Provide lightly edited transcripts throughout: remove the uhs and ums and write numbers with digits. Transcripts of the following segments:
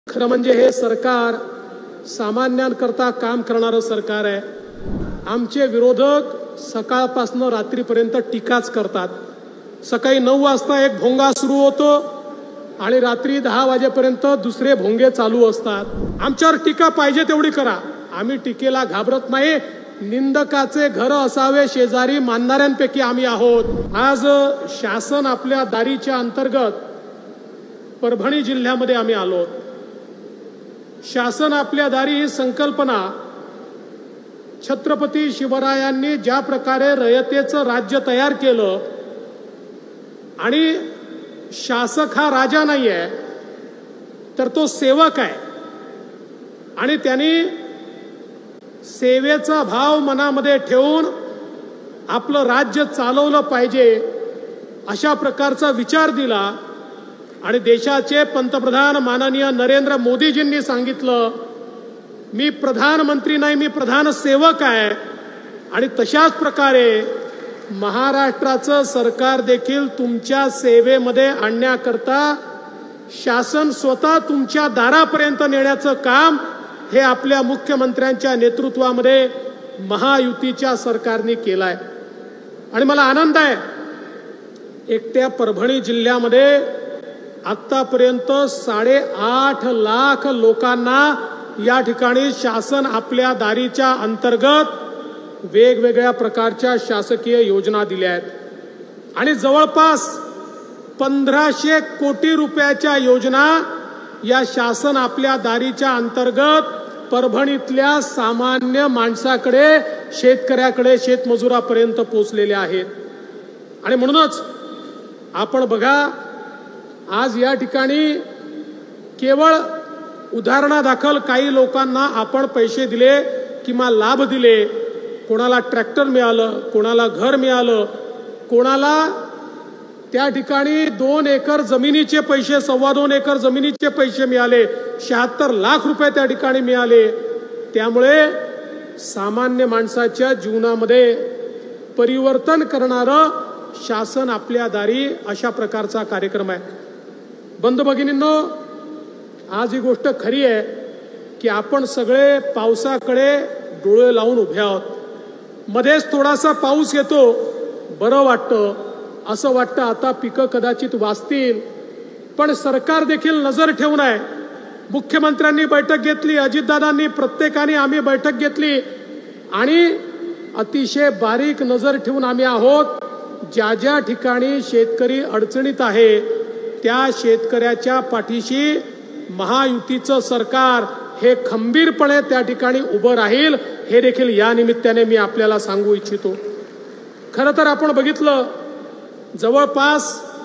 खरं म्हणजे हे सरकार सामान्यांकरता काम करणारं सरकार आहे। आमचे विरोधक सकाळपासून रात्रीपर्यंत टीकाच करतात। सकाळी 9 वाजता एक भोंगा सुरू होतो आणि रात्री 10 वाजेपर्यंत दुसरे भोंगे चालू असतात। आमच्यावर टीका पाहिजे तेवढी करा, आम्ही टीकेला घाबरत नाही। निंदकाचे घर असावे शेजारी मानणाऱ्यांपैकी आम्ही आहोत। आज शासन आपल्या दारीच्या अंतर्गत परभणी जिल्ह्यामध्ये आम्ही आलो। शासन आपल्या दारी ही संकल्पना छत्रपती शिवरायांनी ज्या प्रकारे रयतेचं राज्य तयार केलं आणि शासक हा राजा नाही आहे तर तो सेवक आहे आणि त्यांनी सेवेचा भाव मनामध्ये ठेवून आपलं राज्य चालवलं पाहिजे अशा प्रकारचा विचार दिला आणि देशाचे पंतप्रधान माननीय नरेंद्र मोदीजींनी सांगितलं मी प्रधानमंत्री नाही, मी प्रधान सेवक आहे। आणि तशाच प्रकारे महाराष्ट्राचं सरकार देखील तुमच्या सेवेमध्ये आणण्याकरता शासन स्वतः तुमच्या दारापर्यंत नेण्याचं काम हे आपल्या मुख्यमंत्र्यांच्या नेतृत्वामध्ये महायुतीच्या सरकारने केलंय। आणि मला आनंद आहे एकट्या परभणी जिल्ह्यामध्ये आतापर्यंत 8.5 लाख लोकांना या ठिकाणी शासन आपल्या दारीच्या अंतर्गत वेगवेगळ्या प्रकारच्या शासकीय योजना दिल्या आहेत आणि जवळपास 1500 कोटी रुपयाच्या योजना या शासन आपल्या दारीच्या अंतर्गत परभणीतल्या सामान्य माणसाकडे, शेतकऱ्याकडे, शेतमजुरापर्यंत पोहोचलेल्या आहेत। आणि म्हणूनच आपण बघा आज या ठिकाणी केवळ उदाहरणादाखल काही लोकांना आपण पैसे दिले किंवा लाभ दिले, कोणाला ट्रॅक्टर मिळालं, कोणाला घर मिळालं, कोणाला त्या ठिकाणी 2 एकर जमिनीचे पैसे, 2.25 एकर जमिनीचे पैसे मिळाले, 76 लाख रुपये त्या ठिकाणी मिळाले। त्यामुळे सामान्य माणसाच्या जीवनामध्ये परिवर्तन करणारं शासन आपल्या दारी अशा प्रकारचा कार्यक्रम आहे। बंधू भगिनींनो, आज ही गोष्ट खरी आहे की आपण सगळे पावसाकडे डोळे लावून उभे आहोत। मध्येच थोडासा पाऊस येतो, बरं वाटतं, असं वाटतं आता पिकं कदाचित वाचतील, पण सरकार देखील नजर ठेवून आहे। मुख्यमंत्र्यांनी बैठक घेतली, अजितदादांनी, प्रत्येकाने आम्ही बैठक घेतली आणि अतिशय बारीक नजर ठेवून आम्ही आहोत। ज्या ज्या ठिकाणी शेतकरी अडचणीत आहे त्या शेतकऱ्याच्या पाठीशी महायुतीचं सरकार हे खंबीरपणे त्या ठिकाणी उभं राहील, हे देखील या निमित्ताने मी आपल्याला सांगू इच्छितो। खरं तर आपण बघितलं जवळपास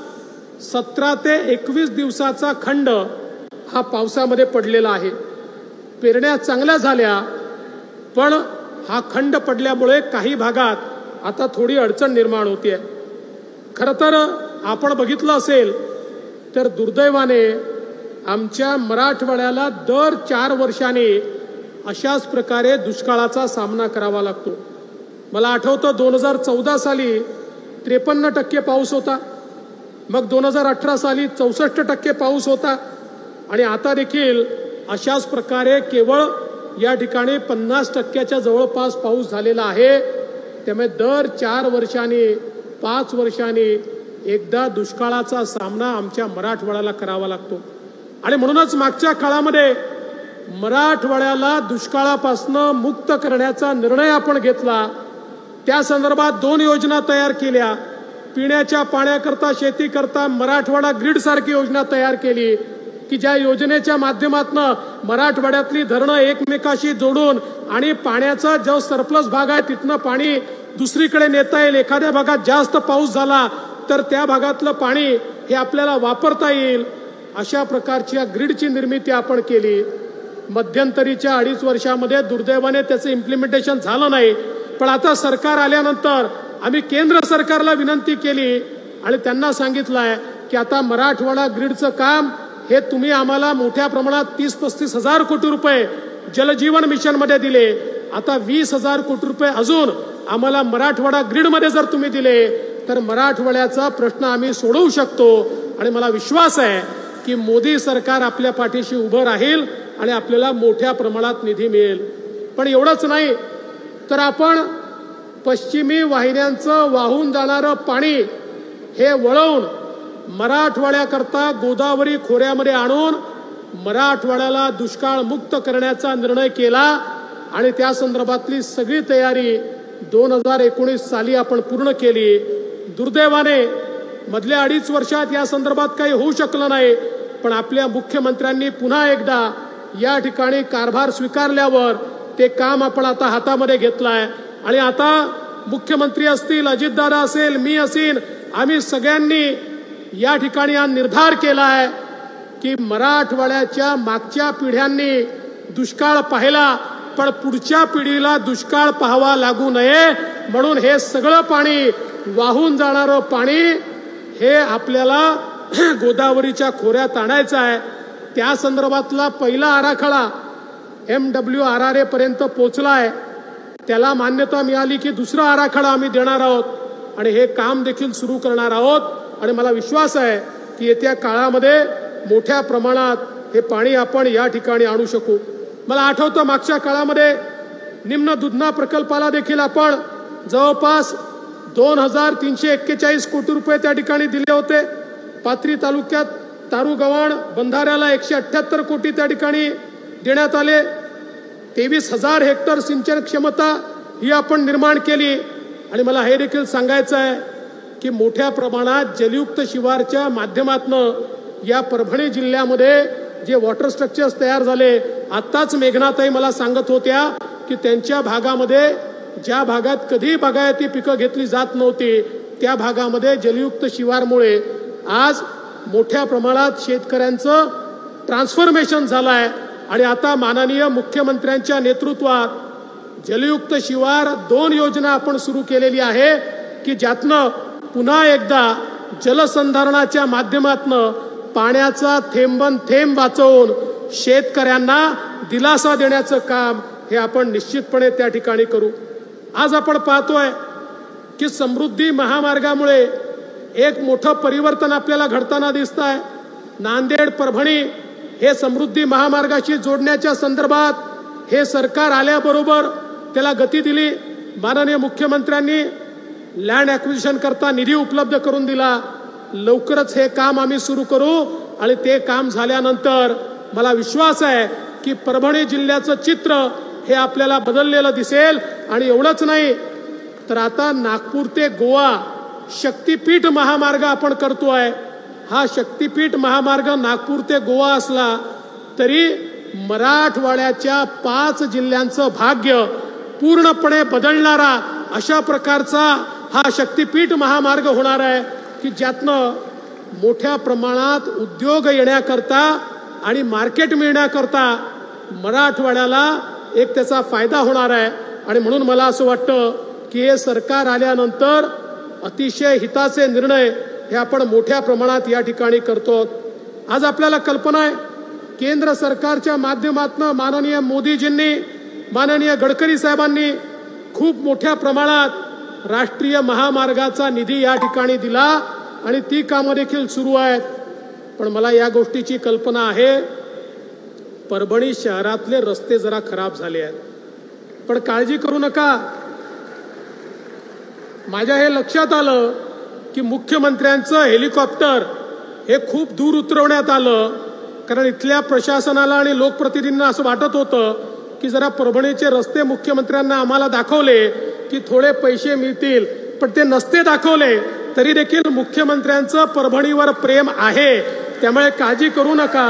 17 ते 21 दिवसाचा खंड हा पावसामध्ये पडलेला आहे। पेरण्या चांगल्या झाल्या, पण हा खंड पडल्यामुळे काही भागात आता थोडी अडचण निर्माण होते। खरं तर आपण बघितलं असेल तर दुर्दैवाने आमच्या मराठवाड्याला दर 4 वर्षांनी अशाच प्रकारे दुष्काळाचा सामना करावा लागतो। मला आठवतं 2014 साली 53% पाऊस होता, मग 2018 साली 64% पाऊस होता आणि आता देखील अशाच प्रकारे केवळ या ठिकाणी 50%च्या जवळपास पाऊस झालेला आहे। त्यामुळे दर 4 वर्षांनी 5 वर्षांनी एकदा दुष्काळाचा सामना आमच्या मराठवाड्याला करावा लागतो। आणि म्हणूनच मागच्या काळामध्ये मराठवाड्याला दुष्काळापासून मुक्त करण्याचा निर्णय आपण घेतला। त्या संदर्भात 2 योजना तयार केल्या। पिण्याच्या पाण्याकरता, शेतीकरता मराठवाडा ग्रीड सारखी योजना तयार केली की ज्या योजनेच्या माध्यमातून मराठवाड्यातली धरणं एकमेकाशी जोडून आणि पाण्याचा जो सरप्लस भाग आहे तिथनं पाणी दुसरीकडे नेता येईल। एखाद्या भागात जास्त पाऊस झाला तर त्या भागातलं पाणी हे आपल्याला वापरता येईल, अशा प्रकारच्या ग्रीडची निर्मिती आपण केली। मध्यंतरीच्या 2.5 वर्षामध्ये दुर्दैवाने त्याचं इम्प्लिमेंटेशन झालं नाही, पण आता सरकार आल्यानंतर आम्ही केंद्र सरकारला विनंती केली आणि त्यांना सांगितलंय की आता मराठवाडा ग्रीडचं काम हे तुम्ही आम्हाला मोठ्या प्रमाणात 30-35 हजार कोटी रुपये जलजीवन मिशनमध्ये दिले, आता 20,000 कोटी रुपये अजून आम्हाला मराठवाडा ग्रीडमध्ये जर तुम्ही दिले तर मराठवाड्याचा प्रश्न आम्ही सोडवू शकतो। आणि मला विश्वास आहे की मोदी सरकार आपल्या पाठीशी उभं राहील आणि आपल्याला मोठ्या प्रमाणात निधी मिळेल. पण एवढंच नाही तर आपण पश्चिमी वाहिन्यांचं वाहून जाणारं पाणी हे वळवून मराठवाड्याकरता गोदावरी खोऱ्यामध्ये आणून मराठवाड्याला दुष्काळ मुक्त करण्याचा निर्णय केला आणि त्या संदर्भातली सगळी तयारी 2019 साली आपण पूर्ण केली. दुर्दैवाने मधल्या 2.5 वर्षात या संदर्भात काही होऊ शकलं नाही. पण आपल्या मुख्यमंत्र्यांनी पुन्हा एकदा या ठिकाणी कारभार स्वीकारल्यावर ते काम आपण आता हातामध्ये घेतलंय आणि आता मुख्यमंत्री असतील, अजितदादा असेल, मी असेल, आम्ही सगळ्यांनी या ठिकाणी हा निर्धार केला आहे की मराठवाड्याच्या मागच्या पिढ्यांनी दुष्काळ पाहिला पण पुढच्या पिढीला दुष्काळ पाहावा लागू नये म्हणून हे सगळं पाणी वाहून जाणारं पाणी हे आपल्याला गोदावरीच्या खोऱ्यात आणायचं आहे. त्या संदर्भातला पहिला आराखडा MWRRA पर्यंत पोहोचलाय. त्याला मान्यता मिळाली की दुसरा आराखडा आम्ही देणार आहोत आणि हे काम देखील सुरू करणार आहोत आणि मला विश्वास आहे की येत्या काळामध्ये मोठ्या प्रमाणात हे पाणी आपण या ठिकाणी आणू शकू. मला आठवतं मागच्या काळामध्ये निम्न दुधना प्रकल्पाला देखील आपण जवळपास 2,341 कोटी रुपये त्या ठिकाणी दिले होते. पाथरी तालुक्यात तारुगव्हाण बंधाऱ्याला 178 कोटी त्या ठिकाणी देण्यात आले. 23,000 हेक्टर सिंचन क्षमता ही आपण निर्माण केली आणि मला हे देखील सांगायचं आहे की मोठ्या प्रमाणात जलयुक्त शिवारच्या माध्यमातून या परभणी जिल्ह्यामध्ये जे वॉटर स्ट्रक्चर्स तयार झाले. आत्ताच मेघनाताई मला सांगत होत्या की त्यांच्या भागामध्ये ज्या भागात कधी बागायती पिकं घेतली जात नव्हती त्या भागामध्ये जलयुक्त शिवारमुळे आज मोठ्या प्रमाणात शेतकऱ्यांचं ट्रान्सफॉर्मेशन झालं आहे आणि आता माननीय मुख्यमंत्र्यांच्या नेतृत्वात जलयुक्त शिवार 2 योजना आपण सुरू केलेली आहे की ज्यातनं पुन्हा एकदा जलसंधारणाच्या माध्यमातून पाण्याचा थेंबन थेंब वाचवून शेतकऱ्यांना दिलासा देण्याचं काम हे आपण निश्चितपणे त्या ठिकाणी करू. आज आपण पाहतोय की समृद्धी महामार्गामुळे एक मोठं परिवर्तन आपल्याला घडताना दिसत आहे. नांदेड परभणी हे समृद्धी महामार्गाशी जोडण्याच्या संदर्भात हे सरकार आल्याबरोबर त्याला गती दिली. माननीय मुख्यमंत्र्यांनी लँड ॲक्विजिशन करता निधी उपलब्ध करून दिला. लवकरच हे काम आम्ही सुरू करू आणि ते काम झाल्यानंतर मला विश्वास आहे की परभणी जिल्ह्याचं चित्र हे आपल्याला बदललेलं दिसेल. आणि एवढंच नाही तर आता नागपूर ते गोवा शक्तीपीठ महामार्ग आपण करतोय. हा शक्तीपीठ महामार्ग नागपूर ते गोवा असला तरी मराठवाड्याच्या 5 जिल्ह्यांचं भाग्य पूर्णपणे बदलणारा अशा प्रकारचा हा शक्तीपीठ महामार्ग होणार आहे की ज्यातनं मोठ्या प्रमाणात उद्योग येण्याकरता आणि मार्केट मिळण्याकरता मराठवाड्याला एक त्याचा फायदा होणार आहे. आणि म्हणून मला असं वाटतं की हे सरकार आल्यानंतर अतिशय हिताचे निर्णय हे आपण मोठ्या प्रमाणात या ठिकाणी करतो. आज आपल्याला कल्पना आहे केंद्र सरकारच्या माध्यमातून माननीय मोदीजींनी, माननीय गडकरी साहेबांनी खूप मोठ्या प्रमाणात राष्ट्रीय महामार्गाचा निधी या ठिकाणी दिला आणि ती कामं देखील सुरू आहेत. पण मला या गोष्टीची कल्पना आहे परभणी शहरातले रस्ते जरा खराब झाले आहेत. पण काळजी करू नका. माझ्या हे लक्षात आलं की मुख्यमंत्र्यांचं हेलिकॉप्टर हे खूप दूर उतरवण्यात आलं कारण इथल्या प्रशासनाला आणि लोकप्रतिनिधींना असं वाटत होतं की जरा परभणीचे रस्ते मुख्यमंत्र्यांना आम्हाला दाखवले की थोडे पैसे मिळतील. पण ते नसते दाखवले तरी देखील मुख्यमंत्र्यांचं परभणीवर प्रेम आहे. त्यामुळे काळजी करू नका.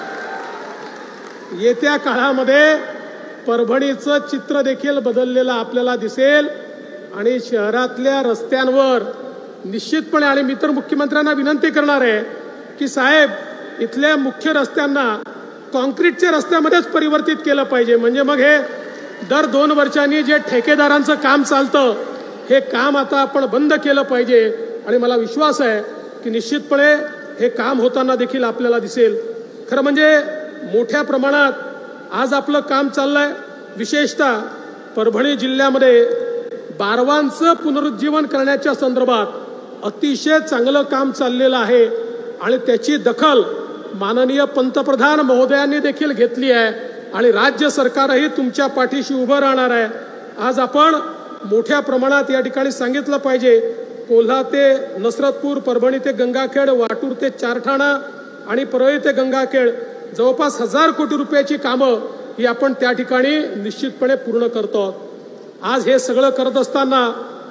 येत्या काळामध्ये परभणीचं चित्र देखील बदललेलं आपल्याला दिसेल आणि शहरातल्या रस्त्यांवर निश्चितपणे, आणि मी तर मुख्यमंत्र्यांना विनंती करणार आहे की साहेब इथल्या मुख्य रस्त्यांना कॉन्क्रीटच्या रस्त्यामध्येच परिवर्तित केलं पाहिजे. म्हणजे मग हे दर 2 वर्षांनी जे ठेकेदारांचं काम चालतं हे काम आता आपण बंद केलं पाहिजे. आणि मला विश्वास आहे की निश्चितपणे हे काम होताना देखील आपल्याला दिसेल. खरं म्हणजे मोठ्या प्रमाणात आज आपलं काम चाललंय. विशेषतः परभणी जिल्ह्यामध्ये बारवांचं पुनरुज्जीवन करण्याच्या संदर्भात अतिशय चांगलं काम चाललेलं आहे आणि त्याची दखल माननीय पंतप्रधान महोदयांनी देखील घेतली आहे आणि राज्य सरकारही तुमच्या पाठीशी उभं राहणार आहे. आज आपण मोठ्या प्रमाणात या ठिकाणी सांगितलं पाहिजे, कोल्हा ते नसरतपूर, परभणी ते गंगाखेड, वाटूर ते चारठाणा आणि परळी ते गंगाखेड जवळपास 1000 कोटी रुपयाची कामं ही आपण त्या ठिकाणी निश्चितपणे पूर्ण करतो. आज हे सगळं करत असताना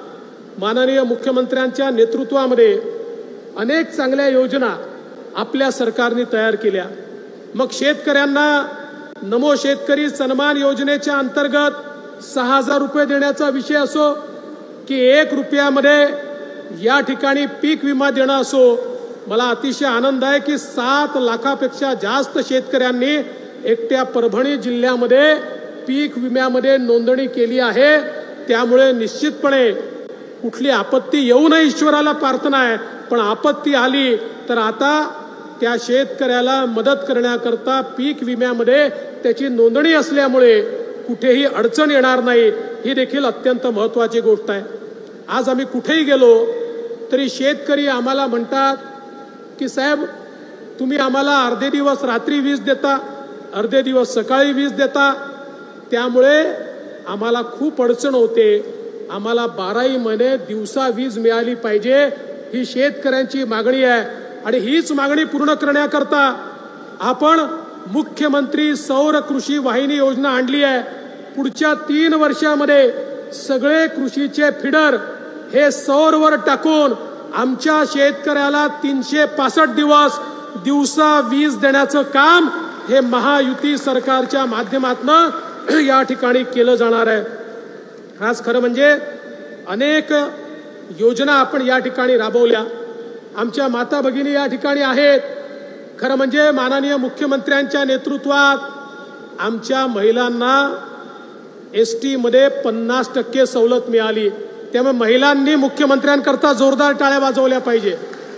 माननीय मुख्यमंत्र्यांच्या नेतृत्वामध्ये अनेक चांगल्या योजना आपल्या सरकारने तयार केल्या. मग शेतकऱ्यांना नमो शेतकरी सन्मान योजनेच्या अंतर्गत 6000 रुपये देण्याचा विषय असो की 1 रुपयामध्ये या ठिकाणी पीक विमा देणं असो, मला अतिशय आनंद आहे की 7 लाखापेक्षा जास्त शेतकऱ्यांनी एकट्या परभणी जिल्ह्यामध्ये पीक विम्यामध्ये नोंदणी केली आहे. त्यामुळे निश्चितपणे कुठली आपत्ती येऊ नये ईश्वराला प्रार्थना आहे, पण आपत्ती आली तर आता त्या शेतकऱ्याला मदत करण्याकरता पीक विम्यामध्ये त्याची नोंदणी असल्यामुळे कुठेही अडचण येणार नाही, ही देखील अत्यंत महत्त्वाची गोष्ट आहे. आज आम्ही कुठेही गेलो तरी शेतकरी आम्हाला म्हणतात की साहेब तुम्ही आम्हाला अर्धे दिवस रात्री वीज देता, अर्धे दिवस सकाळी वीज देता, त्यामुळे आम्हाला खूप अडचण होते, आम्हाला 12ही महिने दिवसा वीज मिळाली पाहिजे, ही शेतकऱ्यांची मागणी आहे. आणि हीच मागणी पूर्ण करण्याकरता आपण मुख्यमंत्री सौर कृषी वाहिनी योजना आणली आहे. पुढच्या 3 वर्षामध्ये सगळे कृषीचे फिडर हे सौरवर टाकून आमच्या शेतकऱ्याला 365 दिवस दिवसा वीज देण्याचं काम हे महायुती सरकारच्या माध्यमातून या ठिकाणी केलं जाणार आहे. आज खरं म्हणजे अनेक योजना आपण या ठिकाणी राबवल्या. आमच्या माता भगिनी या ठिकाणी आहेत. खरं म्हणजे माननीय मुख्यमंत्र्यांच्या नेतृत्वात आमच्या महिलांना ST मध्ये 50% सवलत मिळाली. त्यामुळे महिलांनी मुख्यमंत्र्यांकरता जोरदार टाळ्या वाजवल्या पाहिजे.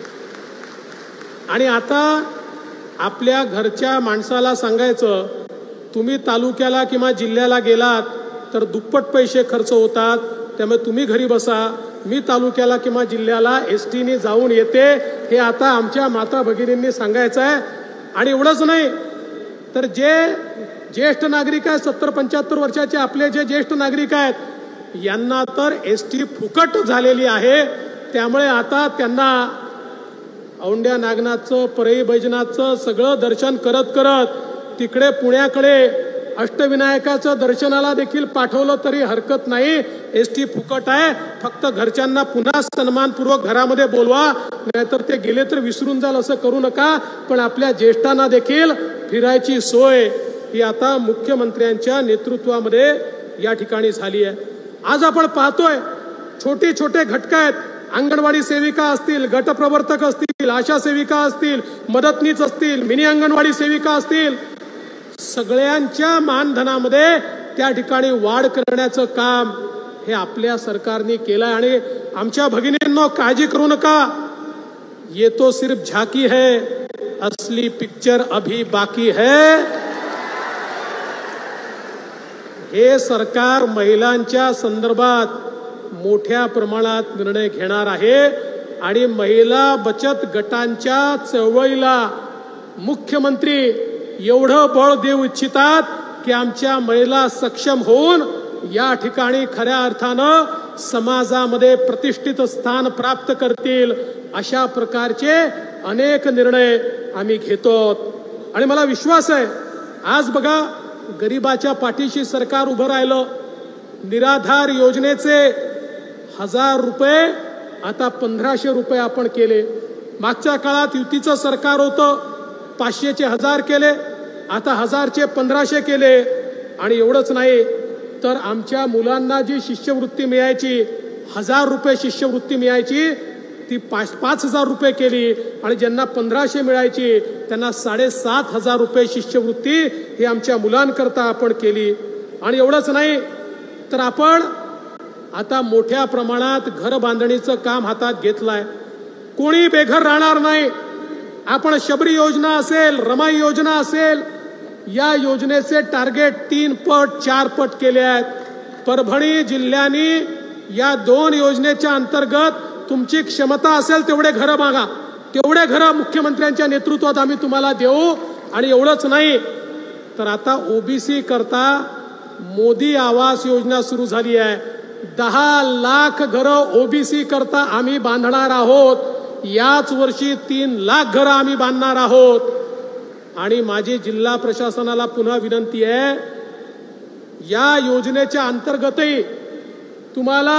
आणि आता आपल्या घरच्या माणसाला सांगायचं, तुम्ही तालुक्याला किंवा जिल्ह्याला गेलात तर दुप्पट पैसे खर्च होतात, त्यामुळे तुम्ही घरी बसा, मी तालुक्याला किंवा जिल्ह्याला ST ने जाऊन येते, हे आता आमच्या माता भगिनींनी सांगायचं आहे. आणि एवढंच नाही तर जे ज्येष्ठ नागरिक आहेत, 70-75 वर्षाचे आपले जे ज्येष्ठ नागरिक आहेत, यांना तर ST फुकट झालेली आहे. त्यामुळे आता त्यांना औंढ्या नागनाथचं, परळी बैजनाथचं सगळं दर्शन करत करत तिकडे पुण्याकडे अष्टविनायकाचं दर्शनाला देखील पाठवलं तरी हरकत नाही. ST फुकट आहे. फक्त घरच्यांना पुन्हा सन्मानपूर्वक घरामध्ये बोलवा, नाहीतर ते गेले तर विसरून जाल असं करू नका. पण आपल्या ज्येष्ठांना देखील फिरायची सोय ही आता मुख्यमंत्र्यांच्या नेतृत्वामध्ये या ठिकाणी झाली आहे. आज आपण पाहतोय छोटे छोटे घटक आहेत, अंगणवाडी सेविका असतील, गटप्रवर्तक असतील, आशा सेविका असतील, मदतनीस असतील, मिनी अंगणवाडी सेविका असतील, सगळ्यांच्या मानधनामध्ये त्या ठिकाणी वाढ करण्याचं काम हे आपल्या सरकारने केलं. आणि आमच्या भगिनींनो काळजी करू नका, ये तो सिर्फ झाकी है, असली पिक्चर अभी बाकी है. हे सरकार महिलांच्या संदर्भात मोठ्या प्रमाणात निर्णय घेणार आहे आणि महिला बचत गटांच्या चळवळीला मुख्यमंत्री एवढं बळ देऊ इच्छितात की आमच्या महिला सक्षम होऊन या ठिकाणी खऱ्या अर्थानं समाजामध्ये प्रतिष्ठित स्थान प्राप्त करतील. अशा प्रकारचे अनेक निर्णय आम्ही घेतो आणि मला विश्वास आहे, आज बघा गरिबाच्या पाठीशी सरकार उभं राहिलं. निराधार योजनेचे 1000 रुपये आता 1500 रुपये आपण केले. मागच्या काळात युतीचं सरकार होतं, 500चे 1000 केले, आता 1000चे 1500 केले. आणि एवढंच नाही तर आमच्या मुलांना जी शिष्यवृत्ती मिळायची, 1000 रुपये शिष्यवृत्ती मिळायची, ती 5000 रुपये केली. आणि ज्यांना 1500 मिळायची त्यांना 7500 रुपये शिष्यवृत्ती ही आमच्या मुलांकरता आपण केली. आणि एवढंच नाही तर आपण आता मोठ्या प्रमाणात घर बांधणीचं काम हातात घेतलंय. कोणी बेघर राहणार नाही. आपण शबरी योजना असेल, रमाई योजना असेल, या योजनेचे टार्गेट 3 पट 4 पट केले आहेत. परभणी जिल्ह्याने या 2 योजनेच्या अंतर्गत तुमची क्षमता असेल तेवढे घरं मागा. तेवढे घरं मुख्यमंत्र्यांच्या नेतृत्वात आम्ही तुम्हाला देऊ. आणि एवढंच नाही तर आता ओबीसी करता मोदी आवास योजना सुरू झाली आहे. 10 लाख घरं ओबीसी करता आम्ही बांधणार आहोत. याच वर्षी 3 लाख घरं आम्ही बांधणार आहोत. आणि माझी जिल्हा प्रशासनाला पुन्हा विनंती आहे, या योजनेच्या अंतर्गतही तुम्हाला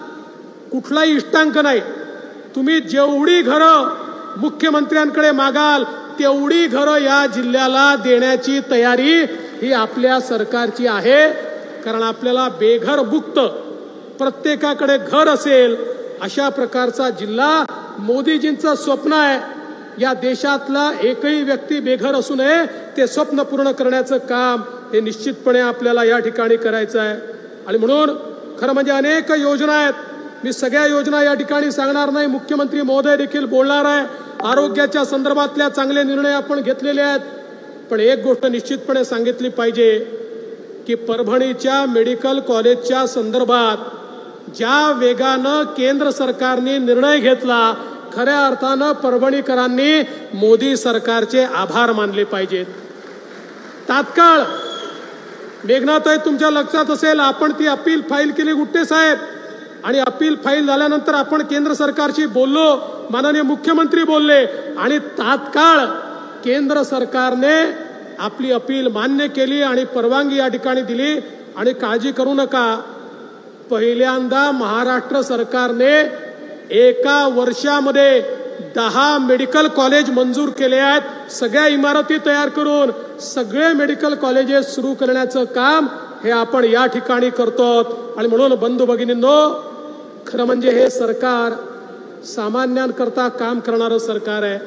कुठलाही इष्टांक नाही. तुम्ही जेवढी घरं मुख्यमंत्र्यांकडे मागाल तेवढी घरं या जिल्ह्याला देण्याची तयारी ही आपल्या सरकारची आहे. कारण आपल्याला बेघर मुक्त प्रत्येकाकडे घर असेल अशा प्रकारचा जिल्हा मोदीजींचं स्वप्न आहे. या देशातला एकही व्यक्ती बेघर असू नये, ते स्वप्न पूर्ण करण्याचं काम हे निश्चितपणे आपल्याला या ठिकाणी करायचं आहे. आणि म्हणून खरं म्हणजे अनेक योजना आहेत. मी सगळ्या योजना या ठिकाणी सांगणार नाही. मुख्यमंत्री महोदय देखील बोलणार आहे. आरोग्याच्या संदर्भातल्या चांगले निर्णय आपण घेतलेले आहेत. पण एक गोष्ट निश्चितपणे सांगितली पाहिजे की परभणीच्या मेडिकल कॉलेजच्या संदर्भात ज्या वेगानं केंद्र सरकारने निर्णय घेतला, खऱ्या अर्थानं परभणीकरांनी मोदी सरकारचे आभार मानले पाहिजेत. तात्काळ मेघनाताई, तुमच्या लक्षात असेल, आपण ती अपील फाईल केली गुट्टे साहेब. आणि अपील फाईल झाल्यानंतर आपण केंद्र सरकारशी बोललो, माननीय मुख्यमंत्री बोलले आणि तात्काळ केंद्र सरकारने आपली अपील मान्य केली आणि परवानगी या ठिकाणी दिली. आणि काळजी करू नका, पहिल्यांदा महाराष्ट्र सरकारने एका वर्षामध्ये 10 मेडिकल कॉलेज मंजूर केले आहेत. सगळ्या इमारती तयार करून सगळे मेडिकल कॉलेजेस सुरू करण्याचं काम हे आपण या ठिकाणी करतो. आणि म्हणून बंधू भगिनींनो, खरं म्हणजे हे सरकार सामान्यांकरता काम करणारं सरकार आहे.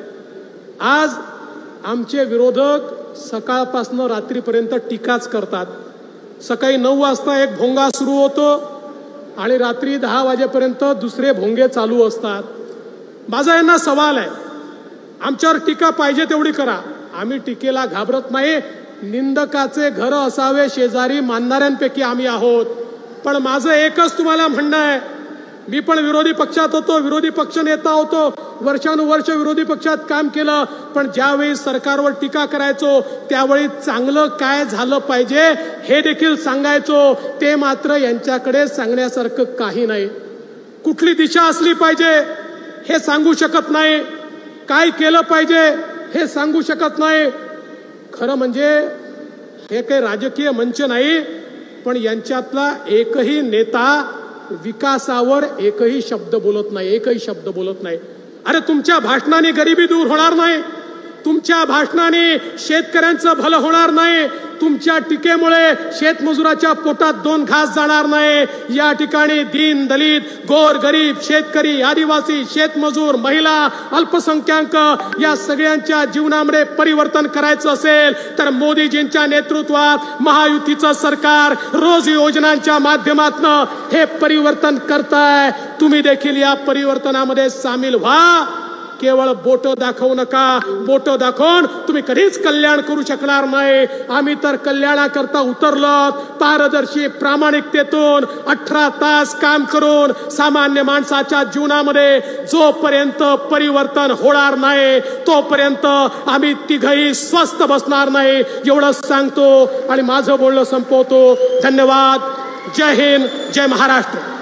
आज आमचे विरोधक सकाळपासून रात्रीपर्यंत टीकाच करतात. सकाळी 9 वाजता एक भोंगा सुरू होतो आणि रात्री 10 वाजेपर्यंत दुसरे भोंगे चालू असतात. माझा यांना सवाल आहे, आमच्यावर टीका पाहिजे तेवढी करा, आम्ही टीकेला घाबरत नाही. निंदकाचे घर असावे शेजारी मानणाऱ्यांपैकी आम्ही आहोत. पण माझं एकच तुम्हाला म्हणणं आहे, मी पण विरोधी पक्षात होतो, विरोधी पक्ष नेता होतो, वर्षानुवर्ष विरोधी पक्षात काम केलं. पण ज्यावेळी सरकारवर टीका करायचो त्यावेळी चांगलं काय झालं पाहिजे हे देखील सांगायचो. ते मात्र यांच्याकडे सांगण्यासारखं काही नाही. कुठली दिशा असली पाहिजे हे सांगू शकत नाही, काय केलं पाहिजे हे सांगू शकत नाही. खरं म्हणजे हे काही राजकीय मंच नाही, पण यांच्यातला एकही नेता विकासावर एकही शब्द बोलत नाही. अरे तुमच्या भाषणाने गरिबी दूर होणार नाही, तुमच्या भाषणाने शेतकऱ्यांचं भलं होणार नाही, तुमच्या टीकेमुळे शेतमजुराच्या पोटात 2 घास जाणार नाही. या ठिकाणी दीन दलित, गोर गरीब, शेतकरी, आदिवासी, शेतमजूर, महिला, अल्पसंख्याक या सगळ्यांच्या जीवनामध्ये परिवर्तन करायचं असेल तर मोदीजींच्या नेतृत्वात महायुतीचं सरकार रोज योजनांच्या माध्यमातून हे परिवर्तन करताय. तुम्ही देखील या परिवर्तनामध्ये सामील व्हा. केवळ बोटं दाखवू नका. बोटं दाखवून तुम्ही कधीच कल्याण करू शकणार नाही. आम्ही तर कल्याणाकरता उतरलो. पारदर्शी प्रामाणिकतेतून 18 तास काम करून सामान्य माणसाच्या जीवनामध्ये जोपर्यंत परिवर्तन होणार नाही तोपर्यंत आम्ही तिघही स्वस्थ बसणार नाही. एवढंच सांगतो आणि माझं बोलणं संपवतो. धन्यवाद. जय हिंद, जय महाराष्ट्र.